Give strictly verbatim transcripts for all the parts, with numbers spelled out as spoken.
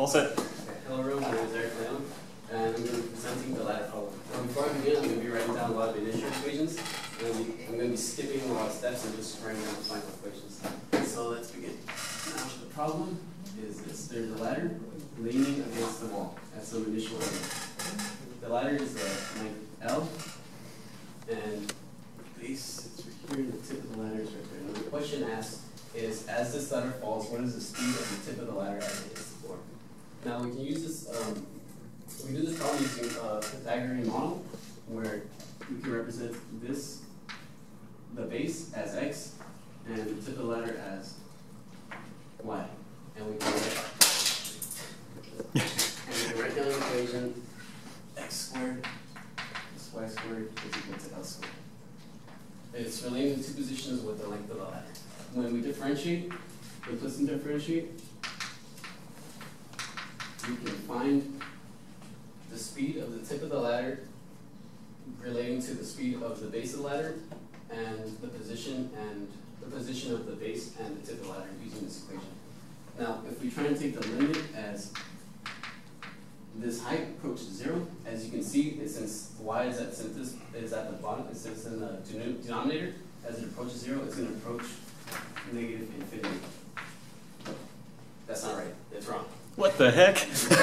All set. Okay. Hello everyone, my name is Erick Leon, and I'm going to be presenting the ladder problem. Now before I begin, I'm going to be writing down a lot of initial equations, and I'm going to be skipping a lot of steps and just writing down the final equations. So let's begin. Now the problem is this. There's a ladder leaning against the wall at some initial angle. The ladder is the length L, and the base is right here, and the tip of the ladder is right there. Now the question asked is, as this ladder falls, what is the speed of the tip of the ladder as it hits the floor? Now we can use this, um, we do this problem using a Pythagorean model, where we can represent this, the base, as x, and the tip of the ladder as y. And we can write, and we can write down the equation x squared plus y squared is equal to L squared. It's relating the two positions with the length of the ladder. When we differentiate, we twist and differentiate, we can find the speed of the tip of the ladder relating to the speed of the base of the ladder, and the position and the position of the base and the tip of the ladder using this equation. Now, if we try and take the limit as this height approaches zero, as you can see, it, since y is at since this is at the bottom, it since in the denominator, as it approaches zero, it's going to approach negative infinity. That's not right. It's wrong. What the heck?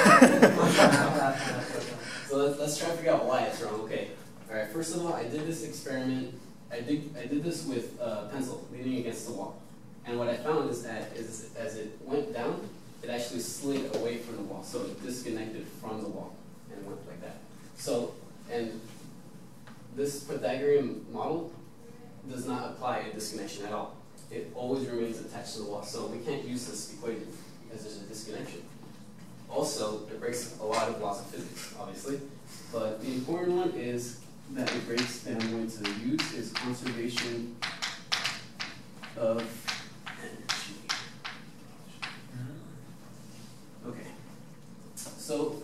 So let's, let's try to figure out why it's wrong. Okay. All right. First of all, I did this experiment. I did I did this with a pencil leaning against the wall, and what I found is that is as it went down, it actually slid away from the wall, so it disconnected from the wall and went like that. So, and this Pythagorean model does not apply a disconnection at all. It always remains attached to the wall, so we can't use this equation as there's a disconnection. Also, it breaks a lot of laws of physics, obviously, but the important one is that it breaks that I'm going to use is conservation of energy. Okay, so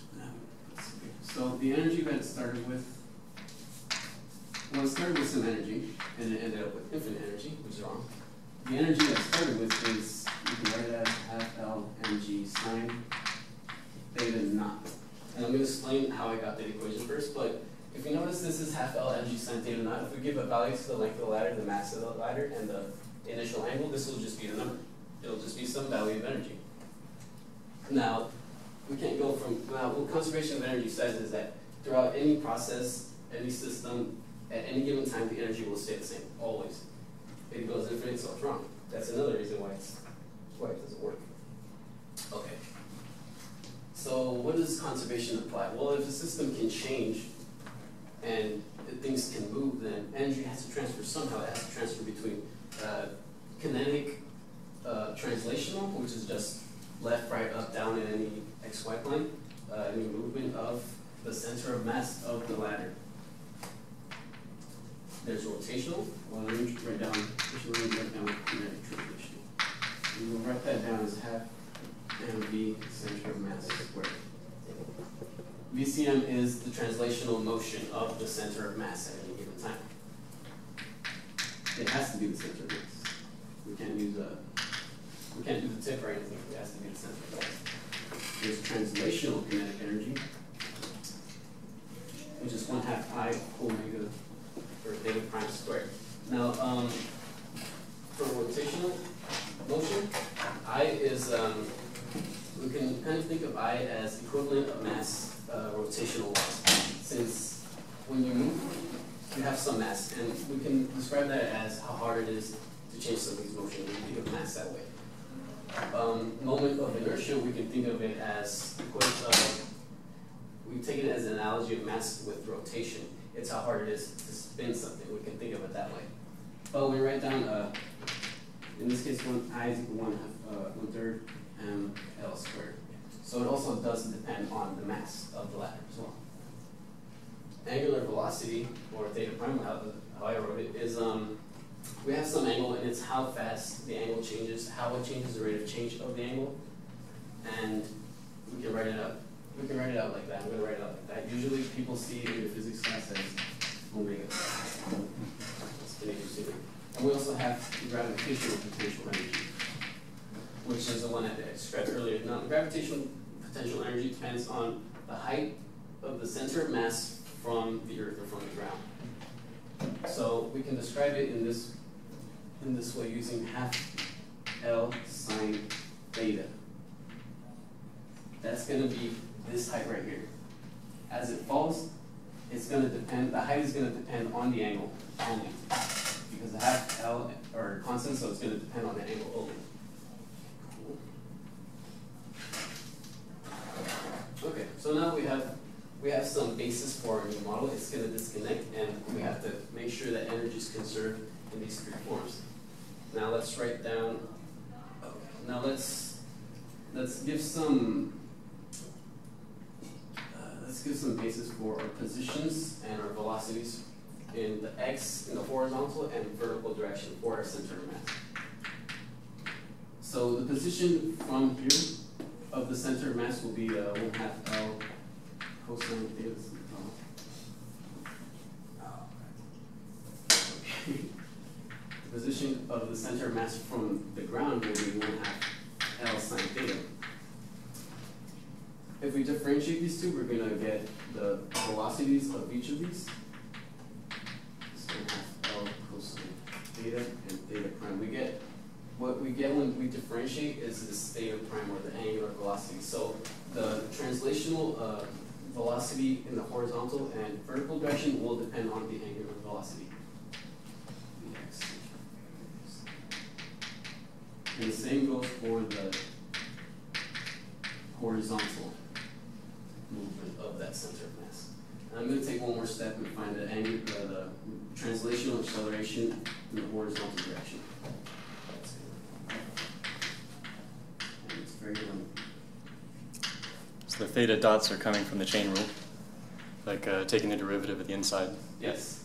so the energy that it started with, well, it started with some energy, and it ended up with infinite energy, which is wrong. The energy that it started with is, you can write it as half L mg sine theta naught. And I'm going to explain how I got that equation first, but if you notice, this is half L mg sine theta naught. If we give a value to the length of the ladder, the mass of the ladder, and the initial angle, this will just be the number. It'll just be some value of energy. Now, we can't go from, now what conservation of energy says is that throughout any process, any system, at any given time, the energy will stay the same, always. It goes infinite, so it's wrong. That's another reason why, it's, why it doesn't work. Okay. So what does conservation apply? Well, if the system can change and things can move, then energy has to transfer somehow. It has to transfer between uh, kinetic uh, translational, which is just left, right, up, down in any x, y plane, uh, any movement of the center of mass of the ladder. There's rotational. Well, let me write down, let me write down kinetic translational. We will write that down as half mv center of mass squared. V C M is the translational motion of the center of mass at any given time. It has to be the center of mass. We can't use a, we can't do the tip or anything. It has to be the center of mass. There's translational kinetic energy, which is one half I omega or theta prime squared. Now, um, for rotational motion, I is, um, we can kind of think of I as equivalent of mass uh, rotational loss. Since when you move, you have some mass, and we can describe that as how hard it is to change something's motion. We can think of mass that way. Um, moment of inertia, we can think of it as, uh, we take it as an analogy of mass with rotation. It's how hard it is to spin something. We can think of it that way. But when we write down, uh, in this case, one I is equal to one half, uh, one third m L squared. So it also does depend on the mass of the ladder as well. Angular velocity, or theta prime, how, how I wrote it, is um, we have some angle, and it's how fast the angle changes, how it changes the rate of change of the angle, and we can write it out. We can write it out like that. I'm going to write it out like that. Usually people see in the physics class as omega. And we also have gravitational potential energy. which is the one that I described earlier. Now, the gravitational potential energy depends on the height of the center of mass from the Earth or from the ground. So we can describe it in this in this way using half L sine theta. That's going to be this height right here. As it falls, it's going to depend. The height is going to depend on the angle only, because the half L are constant, so it's going to depend on the angle only. Okay, so now we have we have some basis for our new model. It's going to disconnect, and we have to make sure that energy is conserved in these three forms. Now let's write down. Okay, now let's let's give some uh, let's give some basis for our positions and our velocities in the x in the horizontal and vertical direction for our center of mass. So the position from here of the center of mass will be uh, one half L cosine theta. Okay. The position of the center of mass from the ground will be one half L sine theta. If we differentiate these two, we're going to get the velocities of each of these. So one half L cosine theta and theta prime. We get What we get when we differentiate is this theta prime, or the angular velocity. So the translational uh, velocity in the horizontal and vertical direction will depend on the angular velocity. And the same goes for the horizontal movement of that center of mass. And I'm going to take one more step and find the, angular, uh, the translational acceleration in the horizontal direction. So the theta dots are coming from the chain rule, like uh, taking the derivative of the inside. Yes.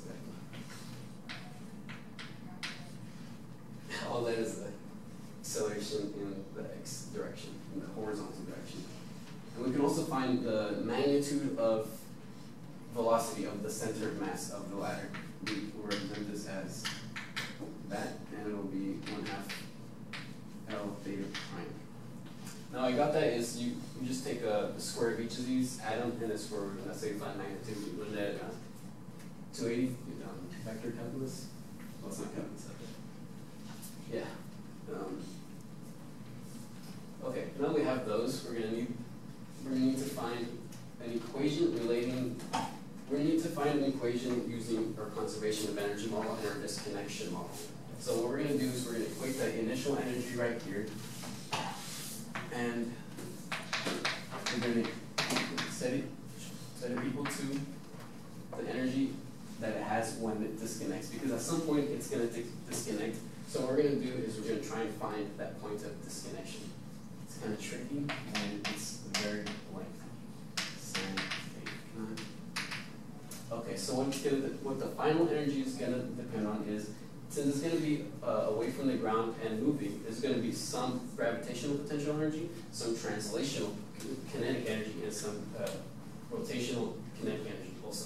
All that is the acceleration in the x direction, in the horizontal direction. And we can also find the magnitude of velocity of the center of mass of the ladder. We will represent this as that, and it will be one half L theta prime. Now, I got that is you, you just take a, the square of each of these, add them, and the square root, and let's say find magnitude, you learn that uh, two eighty, um, vector calculus. Well, it's not calculus, okay. Yeah. Um, okay, now we have those, we're gonna need we're gonna need to find an equation relating we're gonna need to find an equation using our conservation of energy model and our disconnection model. So what we're gonna do is we're gonna equate the initial energy right here, and we're going to set it, set it equal to the energy that it has when it disconnects, because at some point it's going to disconnect. So what we're going to do is we're going to try and find that point of disconnection. It's kind of tricky, and it's very blank. Okay, so what, it's gonna, what the final energy is going to depend on is, since it's going to be uh, away from the ground and moving, there's going to be some gravitational potential energy, some translational kinetic energy, and some uh, rotational kinetic energy also.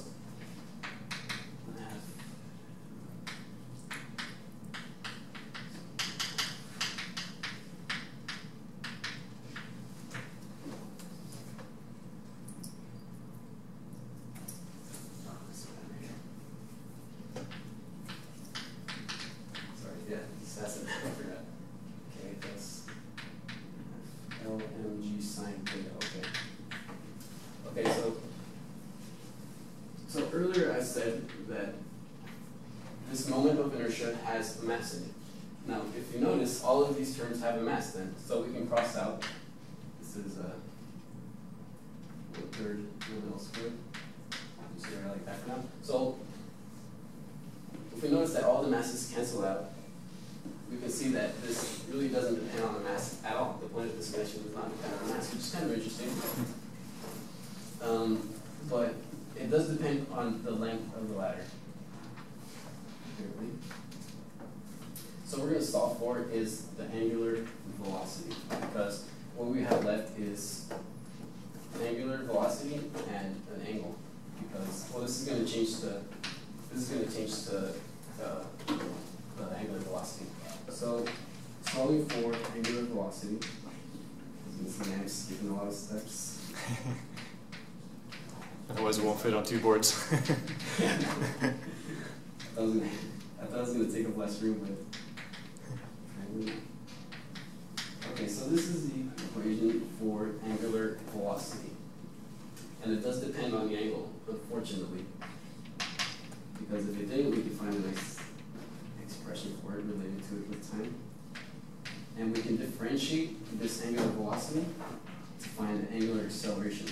Has a mass in it. Now, if you notice, all of these terms have a mass then, so we can cross out. This is a one third one L squared. Just gonna write like that for now. So, if we notice that all the masses cancel out, we can see that this really doesn't depend on the mass at all. The point of this connection does not depend on the mass, which is kind of interesting. Um, but it does depend on the length of the ladder. So what we're going to solve for is the angular velocity, because what we have left is an angular velocity and an angle. Because well, this is going to change to this is going to change to uh, the angular velocity. So to solving for angular velocity. This man is skipping a lot of steps. Otherwise, it won't fit on two boards. I thought I was gonna, I thought I was gonna take up less room, but okay. So this is the equation for angular velocity, and it does depend on the angle, unfortunately. Because if it didn't, we could find a nice expression for it related to it with time. And we can differentiate this angular velocity to find the angular acceleration.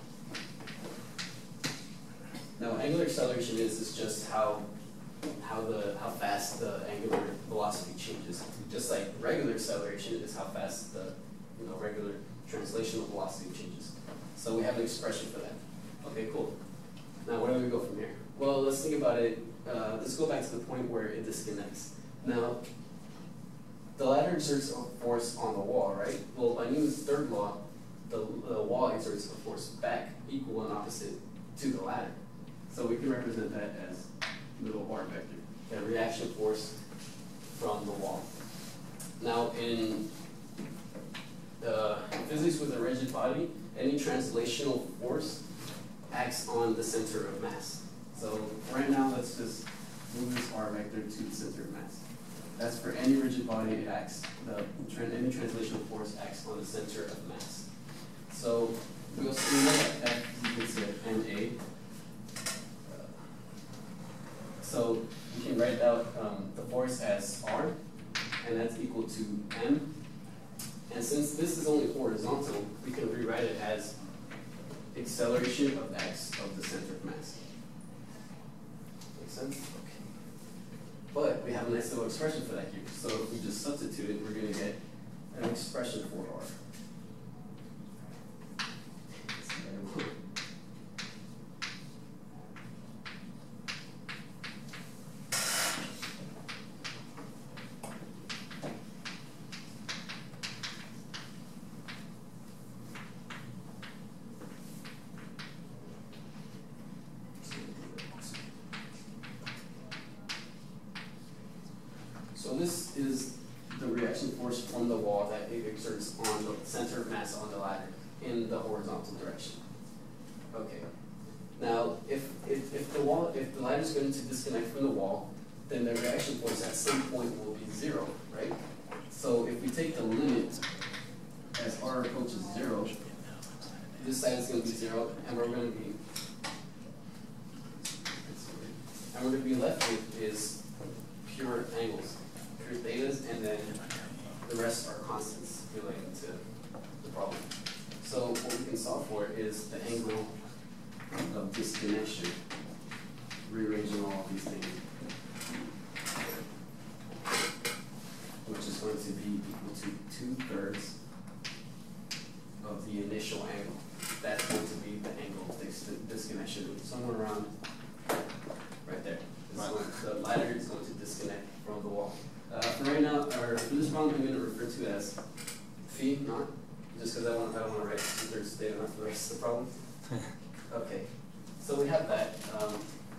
Now, angular acceleration is, is just how how the how fast the angular velocity changes. Just like regular acceleration is how fast the you know regular translational velocity changes. So we have an expression for that. Okay, cool. Now, where do we go from here? Well, let's think about it. Uh, let's go back to the point where it disconnects. Now, the ladder exerts a force on the wall, right? Well, by Newton's third law, the, the wall exerts a force back equal and opposite to the ladder. So we can represent that as little r vector, the reaction force from the wall. Now, in uh, physics with a rigid body, any translational force acts on the center of mass. So right now, let's just move this r vector to the center of mass. That's for any rigid body, it acts, the, any translational force acts on the center of mass. So we'll see that F is equal to M A. Uh, so we can write out um, the force as R, and that's equal to M. And since this is only horizontal, we can rewrite it as acceleration of x of the center of mass. Make sense? Okay. But we have a nice little expression for that here. So if we just substitute it, we're going to get an expression for R. So this is the reaction force from the wall that it exerts on the center of mass on the ladder in the horizontal direction. Okay. Now, if, if, if the wall, if the ladder is going to disconnect from the wall, then the reaction force at some point will be zero, right? So if we take the limit as r approaches zero, this side is going to be zero, and we're going to be, and we're going to be left with is pure angles. Pure thetas, and then the rest are constants relating to the problem. So what we can solve for is the angle of disconnection, rearranging all of these things, which is going to be equal to two-thirds of the initial angle. That's going to be the angle of dis disconnection, somewhere around right there. Right. Going, the ladder is going to disconnect from the wall. Uh, for right now, or for this problem, I'm going to refer to it as phi naught, just because I want I don't want to write two-thirds theta naught for the rest of the problem. Okay, so we have that. Um,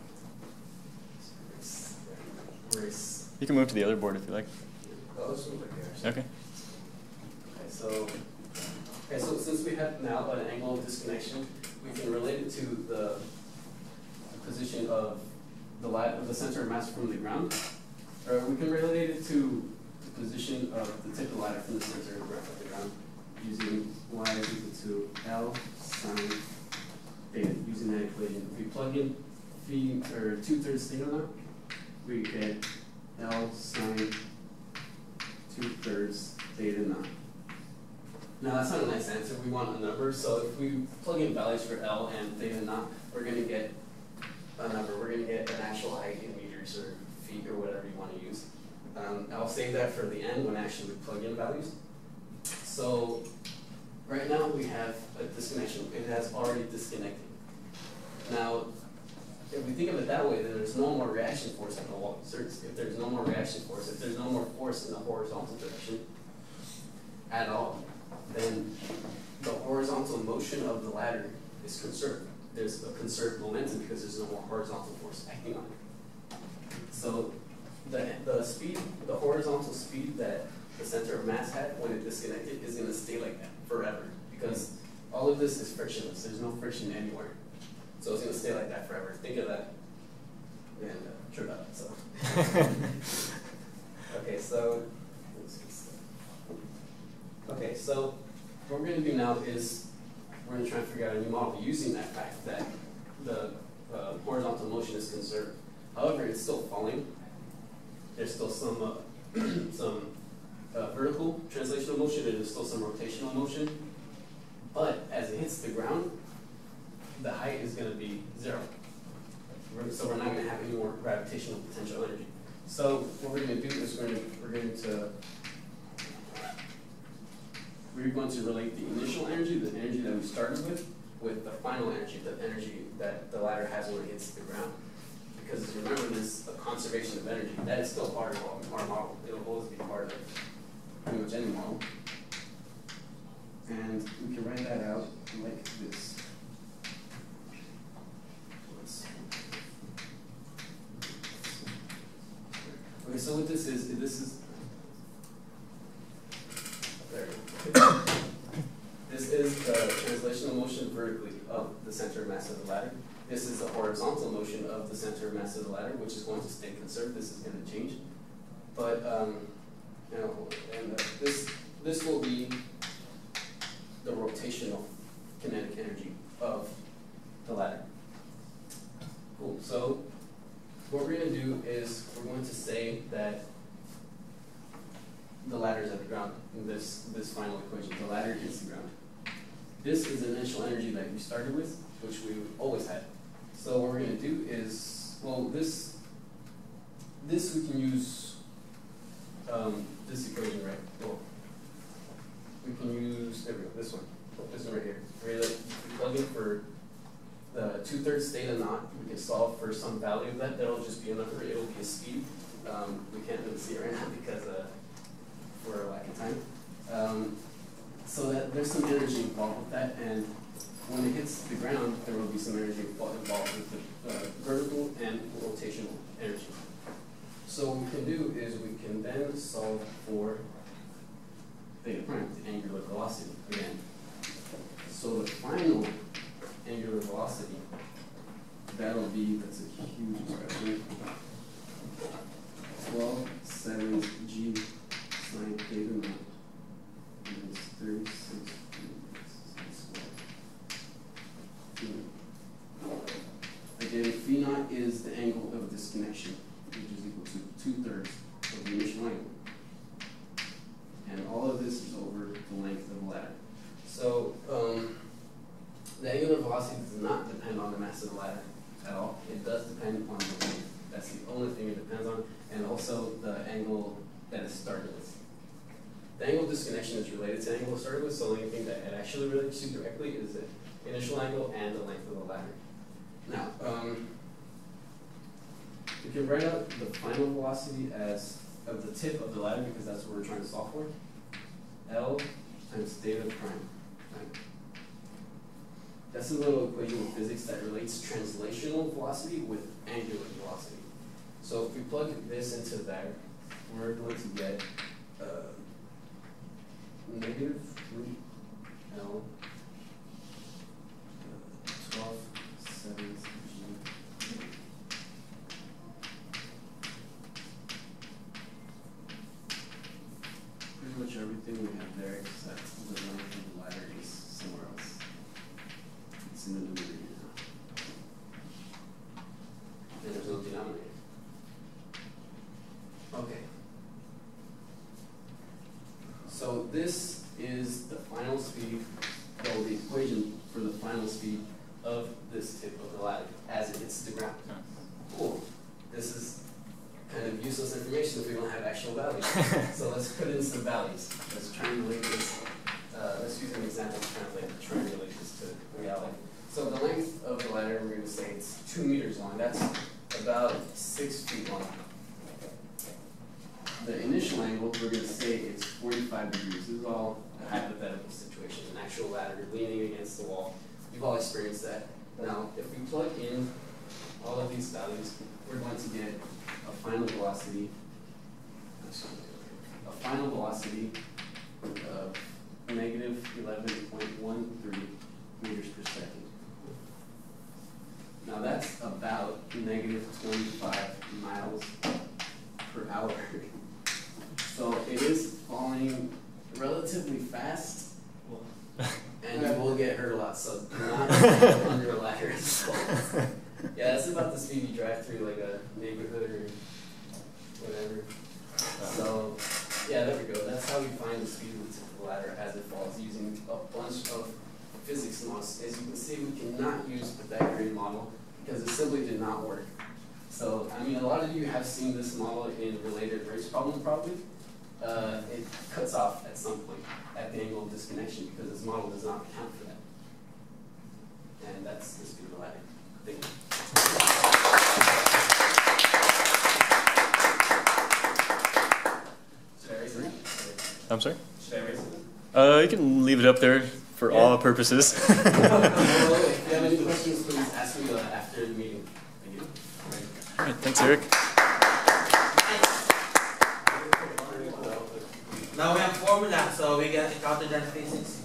race. You can move to the other board if you like. Oh, let's move like there. Okay. Okay, so okay, so since we have now an angle of disconnection, we can relate it to the position of the ladder, the center of mass from the ground. Or we can relate it to the position of the tip of the ladder from the center of the ground using y is equal to L sine theta, using that equation. If we plug in phi, or two-thirds theta now, we get L sine two-thirds theta naught. Now that's not a nice answer, we want a number, so if we plug in values for L and theta naught, we're going to get a number, we're going to get an actual height in meters or feet or whatever you want to use. Um, I'll save that for the end when actually we plug in values. So right now we have a disconnection. It has already disconnected. Now, if we think of it that way, then there's no more reaction force on the wall. If there's no more reaction force, if there's no more force in the horizontal direction at all, then the horizontal motion of the ladder is conserved. There's a conserved momentum because there's no more horizontal force acting on it. So the, the speed, the horizontal speed that the center of mass had when it disconnected is going to stay like that forever, because all of this is frictionless. There's no friction anywhere. So it's going to stay like that forever. Think of that. And uh, trip out. So. Okay, so. Okay, so what we're going to do now is we're going to try and figure out a new model using that fact that the uh, horizontal motion is conserved. However, it's still falling. There's still some uh, some uh, vertical translational motion, and there's still some rotational motion. But as it hits the ground, the height is going to be zero. We're, so we're not going to have any more gravitational potential energy. So what we're going to do is we're going to we're going to we're going to relate the initial energy, the energy that we started with, with the final energy, the energy that the ladder has when it hits the ground. Because remember, there's a conservation of energy. That is still part of our model. It'll always be part of pretty much any model. And we can write that out like this. Okay, so what this is, this is, there we go. This is the translational motion vertically of the center of mass of the ladder. This is the horizontal motion of the center of mass of the ladder, which is going to stay conserved. This is going to change. But, um, you know, and uh, this, this will be the rotational kinetic energy of the ladder. Cool. So what we're going to do is we're going to say that the ladder is at the ground in this, this final equation. The ladder hits the ground. This is the initial energy that we started with, which we always had. So what we're going to do is, well, this, this we can use um, this equation, right? Well, we can use, there we go, this one, this one right here. We're going to plug in for the two-thirds theta naught. We can solve for some value of that. That'll just be another, it'll be a speed. Um, we can't really see it right now because uh, we're lacking time. Um, so that there's some energy involved with that, and when it hits the ground, there will be some energy involved with the uh, vertical and rotational energy. So what we can do is we can then solve for theta prime, the angular velocity again. So the final angular velocity, that'll be, that's a huge expression, twelve seven g sine theta naught minus thirty-six. Again, phi naught is the angle of disconnection, which is equal to two-thirds of the initial angle. And all of this is over the length of the ladder. So um, the angular velocity does not depend on the mass of the ladder at all. It does depend on the length. That's the only thing it depends on, and also the angle that it started with. The angle of disconnection is related to the angle it started with, so the only thing that it actually relates to directly is the initial angle and the length of the ladder. Now, um, we can write out the final velocity as of the tip of the ladder, because that's what we're trying to solve for. L times theta prime. Right? That's a little equation of physics that relates translational velocity with angular velocity. So if we plug this into there, we're going to get uh, negative root L twelve seven G. Pretty much everything we have there except the length of the ladder is somewhere else. It's in the numerator now. And there's no denominator. Okay. So this is the final speed, or the equation for the final speed of this tip of the ladder as it hits the ground. Cool. This is kind of useless information if we don't have actual values. So let's put in some values. Let's triangulate this. Uh, let's use an example to translate, triangulate this to reality. So the length of the ladder, we're going to say it's two meters long. That's about six feet long. The initial angle, we're going to say it's forty-five degrees. This is all a hypothetical situation. An actual ladder leaning against the wall. You've all experienced that. Now, if we plug in all of these values, we're going to get a final velocity, a final velocity of negative eleven point one three meters per second. Now that's about negative twenty-five miles per hour. So it is falling relatively fast, and you will get hurt a lot, so do not under a ladder. Yeah, that's about the speed you drive through like a neighborhood or whatever. So, yeah, there we go. That's how we find the speed of the tip of the ladder as it falls, using a bunch of physics models. As you can see, we cannot use the Pythagorean model because it simply did not work. So, I mean, a lot of you have seen this model in related race problems probably. Uh, it cuts off at some point at the angle of disconnection because this model does not account for that. And that's the speed of the ladder. Thank you. Should I erase it? I'm sorry? Should I erase it? Uh, you can leave it up there for yeah. all purposes. Well, if you have any questions, please ask me after the meeting. Thank you. All right, thanks, Eric. Now we have formula, so we get counted as physics.